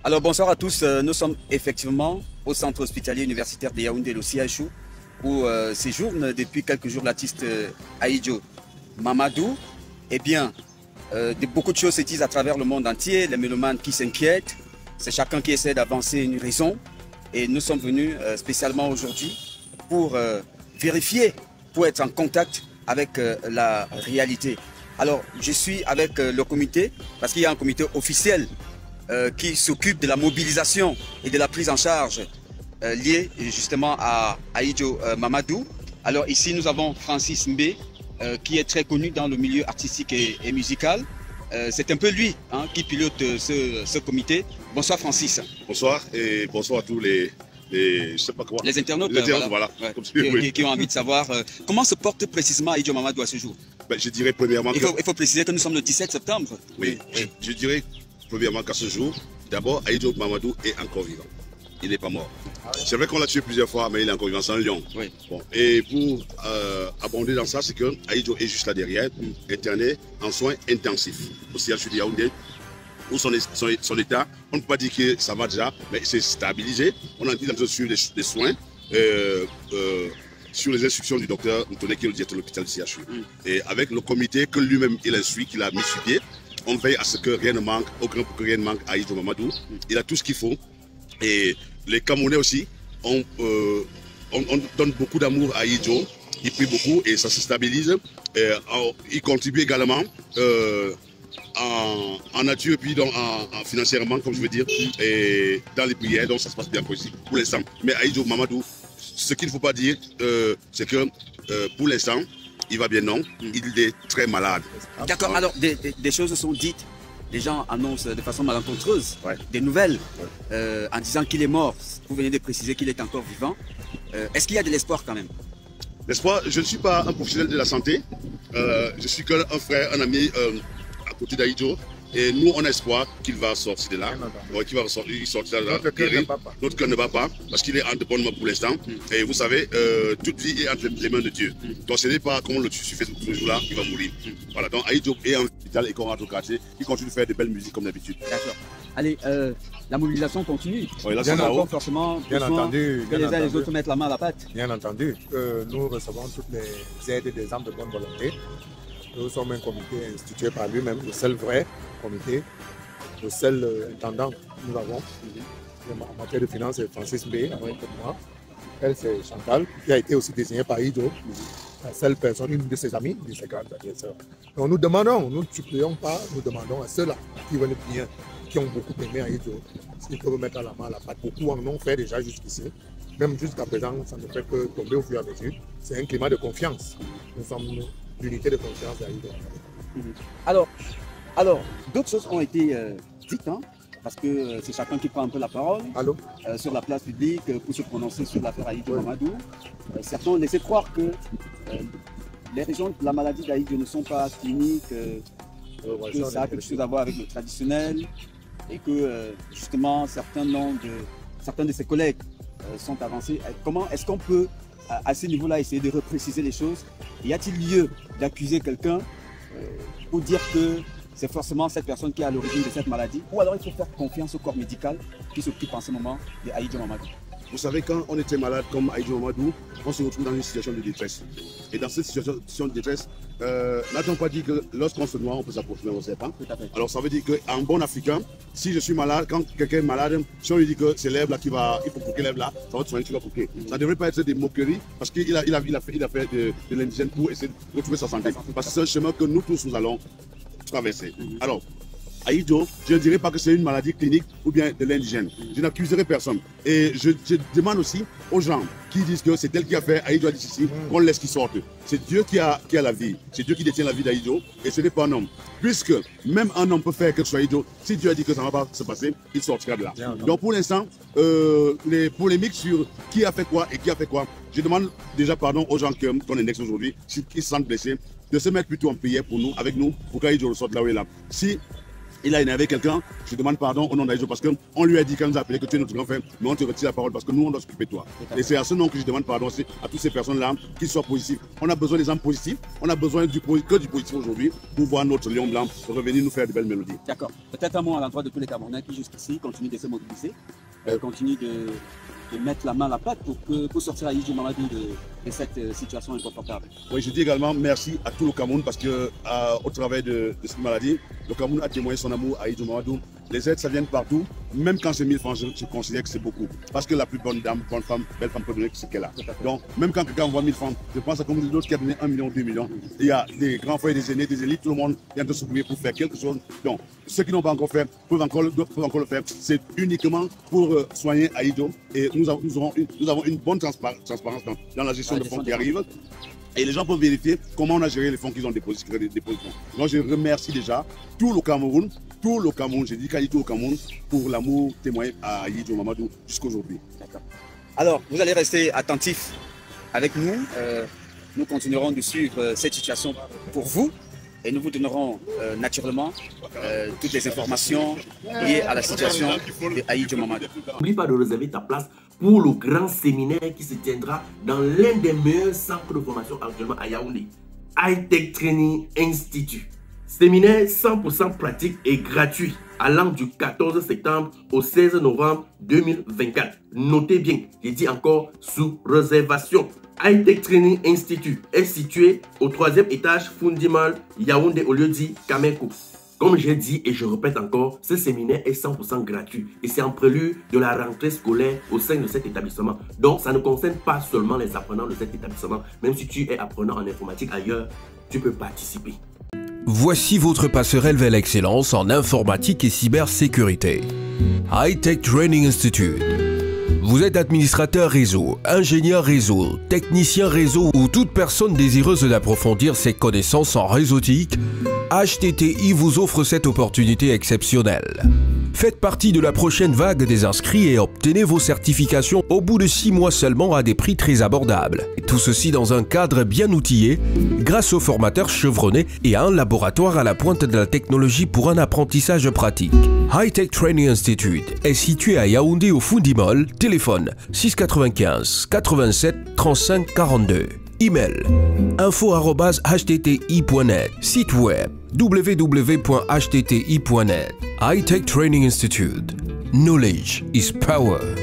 Alors bonsoir à tous, nous sommes effectivement au centre hospitalier universitaire de Yaoundé, le CHU, où séjourne depuis quelques jours l'artiste Ahidjo Mamadou. Eh bien, beaucoup de choses se disent à travers le monde entier, les mélomanes qui s'inquiètent, c'est chacun qui essaie d'avancer une raison. Et nous sommes venus spécialement aujourd'hui pour vérifier, pour être en contact avec la réalité. Alors, je suis avec le comité, parce qu'il y a un comité officiel qui s'occupe de la mobilisation et de la prise en charge liée justement à Ahidjo Mamadou. Alors ici, nous avons Francis Mbé, qui est très connu dans le milieu artistique et musical. C'est un peu lui qui pilote ce comité. Bonsoir Francis. Bonsoir et bonsoir à tous je sais pas comment. Les internautes, voilà. Ouais, qui ont envie de savoir comment se porte précisément Ahidjo Mamadou à ce jour. Ben, je dirais premièrement il faut préciser que nous sommes le 17 septembre. Oui, je dirais premièrement qu'à ce jour, d'abord, Ahidjo Mamadou est encore vivant. Il n'est pas mort. C'est vrai qu'on l'a tué plusieurs fois, mais il est encore vivant, c'est un lion. Oui. Bon. Et pour abonder dans ça, c'est que Ahidjo est juste là derrière, interné en soins intensifs au CHU de Yaoundé, où son état, on ne peut pas dire que ça va déjà, mais c'est stabilisé. On a dit dans sur des soins, sur les instructions du docteur Ntoné, qui est le directeur de l'hôpital du CHU. Et avec le comité que lui-même il instruit, qu'il a mis sur pied, on veille à ce que rien ne manque, que rien ne manque à Ahidjo Mamadou. Il a tout ce qu'il faut. Et les Camerounais aussi, on donne beaucoup d'amour à Ahidjo. Il prie beaucoup et ça se stabilise. Il contribue également en nature et puis donc financièrement, comme je veux dire, et dans les prières. Donc ça se passe bien pour l'instant. Mais Ahidjo Mamadou, ce qu'il ne faut pas dire, c'est que pour l'instant, il va bien, non. Il est très malade. D'accord, alors des choses sont dites. Les gens annoncent de façon malencontreuse des nouvelles en disant qu'il est mort. Vous venez de préciser qu'il est encore vivant. Est-ce qu'il y a de l'espoir quand même? L'espoir, je ne suis pas un professionnel de la santé. Je suis qu'un frère, un ami à côté d'Ahidjo. Et nous, on a espoir qu'il va sortir de là. Qu'il va sortir de là. Notre cœur ne va pas parce qu'il est en de bonnes mains pour l'instant. Et vous savez, toute vie est entre les mains de Dieu. Donc ce n'est pas comme on le tue fait ce jour-là, il va mourir. Voilà, donc Ahidjo est en hôpital et qu'on rentre au quartier. Il continue de faire de belles musiques comme d'habitude. D'accord. Allez, la mobilisation continue. Oui, là, bien encore forcément bien entendu, que les uns et les autres mettent la main à la pâte. Bien entendu, nous recevons toutes les aides et des âmes de bonne volonté. Nous sommes un comité institué par lui-même, le seul vrai comité, le seul intendant que nous avons. En matière de finances, c'est Francis Mbé, avec moi. Elle, c'est Chantal, qui a été aussi désignée par Ahidjo, la seule personne, une de ses amies, de ses grandes amies. Donc nous demandons, nous ne supplions pas, nous demandons à ceux-là qui veulent bien, qui ont beaucoup aimé Ahidjo, s'ils peuvent mettre la main à la pâte. Beaucoup en ont fait déjà jusqu'ici. Même jusqu'à présent, ça ne fait que tomber au fur et à mesure. C'est un climat de confiance. Nous sommes l'unité de confiance d'Ahidjo. Alors, d'autres choses ont été dites, parce que c'est chacun qui prend un peu la parole sur la place publique pour se prononcer sur l'affaire Ahidjo Mamadou. Certains ont laissé croire que les raisons de la maladie d'Ahidjo ne sont pas cliniques, que ça a quelque chose à voir avec le traditionnel et que justement certains de ses collègues sont avancés. Comment est-ce qu'on peut à ce niveau-là essayer de repréciser les choses? Y a-t-il lieu d'accuser quelqu'un pour dire que c'est forcément cette personne qui est à l'origine de cette maladie, ou alors il faut faire confiance au corps médical qui s'occupe en ce moment de Ahidjo Mamadou? Vous savez, quand on était malade comme Ahidjo Mamadou, on se retrouve dans une situation de détresse. Et dans cette situation de détresse, n'a-t-on pas dit que lorsqu'on se noie, on peut s'approcher, on ne sait pas? Alors ça veut dire qu'en bon africain, si je suis malade, quand quelqu'un est malade, si on lui dit que c'est l'herbe là il faut couper l'herbe là, ça va te soigner, tu vas couper. Ça ne devrait pas être des moqueries, parce qu'il a fait de l'indigène pour essayer de retrouver sa santé. Parce que c'est un chemin que nous tous nous allons traverser. Alors, Ahidjo, je ne dirais pas que c'est une maladie clinique ou bien de l'indigène. Je n'accuserai personne. Et je demande aussi aux gens qui disent que c'est elle qui a fait Ahidjo ici, qu'on laisse qu'il sorte. C'est Dieu qui a la vie. C'est Dieu qui détient la vie d'Ahidjo et ce n'est pas un homme. Puisque même un homme peut faire quelque chose à Ahidjo, si Dieu a dit que ça ne va pas se passer, il sortira de là. Donc pour l'instant, les polémiques sur qui a fait quoi et qui a fait quoi, je demande déjà pardon aux gens qu'on indexe aujourd'hui, qui se sentent blessés, de se mettre plutôt en prière pour nous, avec nous, pour qu'Ahidjo sorte là où il est là. Si il a énervé quelqu'un, je demande pardon au nom d'Aïdjo parce qu'on lui a dit, quand nous a appelé que tu es notre grand frère, mais on te retire la parole parce que nous, on doit s'occuper de toi. Et c'est à ce nom que je demande pardon aussi à toutes ces personnes-là qui soient positifs. On a besoin des âmes positifs, on a besoin que du positif aujourd'hui pour voir notre lion blanc revenir nous faire de belles mélodies. D'accord. Peut-être un mot à l'endroit de tous les Camerounais qui jusqu'ici continuent de se mobiliser, continuent de mettre la main à la pâte pour sortir Aïdjo Mamadou de cette situation inconfortable. Oui, je dis également merci à tout le Cameroun parce que au travers de cette maladie, le Cameroun a témoigné son amour à Aïdjo Mamadou. Les aides, ça vient de partout. Même quand c'est 1000 francs, je considère que c'est beaucoup. Parce que la plus bonne dame, bonne femme, belle femme peut donner ce qu'elle a. Donc, même quand quelqu'un envoie 1000 francs, je pense à comme d'autres qui a donné 1 million, 2 millions. Il y a des grands frères, des aînés, des élites, tout le monde vient de s'occuper pour faire quelque chose. Donc, ceux qui n'ont pas encore fait peuvent encore le faire. C'est uniquement pour soigner Aïdjo. Et nous avons une bonne transparence dans la gestion de fonds qui arrivent. Et les gens peuvent vérifier comment on a géré les fonds qu'ils ont déposés. Donc je remercie déjà tout le Cameroun, j'ai dit tout le Cameroun pour l'amour témoigné à Aïdjo Mamadou jusqu'à aujourd'hui. Alors, vous allez rester attentifs avec nous. Nous continuerons de suivre cette situation pour vous et nous vous donnerons naturellement toutes les informations liées à la situation de Aïdjo Mamadou. N'oublie pas de réserver ta place pour le grand séminaire qui se tiendra dans l'un des meilleurs centres de formation actuellement à Yaoundé, High-Tech Training Institute. Séminaire 100% pratique et gratuit allant du 14 septembre au 16 novembre 2024. Notez bien, je dis encore sous réservation. High-Tech Training Institute est situé au 3e étage Fundimal, Yaoundé au lieu dit Kameko. Comme j'ai dit et je répète encore, ce séminaire est 100% gratuit et c'est en prélude de la rentrée scolaire au sein de cet établissement. Donc ça ne concerne pas seulement les apprenants de cet établissement. Même si tu es apprenant en informatique ailleurs, tu peux participer. Voici votre passerelle vers l'excellence en informatique et cybersécurité. High-Tech Training Institute. Vous êtes administrateur réseau, ingénieur réseau, technicien réseau ou toute personne désireuse d'approfondir ses connaissances en réseautique, HTTI vous offre cette opportunité exceptionnelle. Faites partie de la prochaine vague des inscrits et obtenez vos certifications au bout de 6 mois seulement à des prix très abordables. Et tout ceci dans un cadre bien outillé, grâce aux formateurs chevronnés et à un laboratoire à la pointe de la technologie pour un apprentissage pratique. High-Tech Training Institute est situé à Yaoundé au Fundimol, téléphone 695 87 35 42. Email info@htti.net. Site web www.htti.net. High-Tech Training Institute. Knowledge is power.